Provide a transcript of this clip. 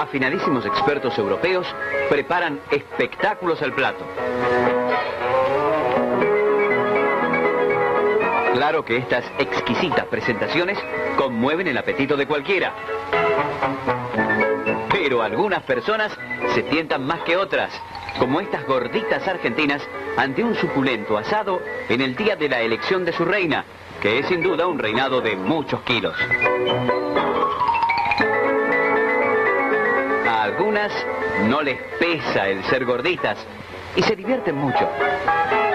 Afinadísimos expertos europeos preparan espectáculos al plato. Claro que estas exquisitas presentaciones conmueven el apetito de cualquiera. Pero algunas personas se tientan más que otras, como estas gorditas argentinas ante un suculento asado en el día de la elección de su reina, que es sin duda un reinado de muchos kilos. A algunas no les pesa el ser gorditas y se divierten mucho.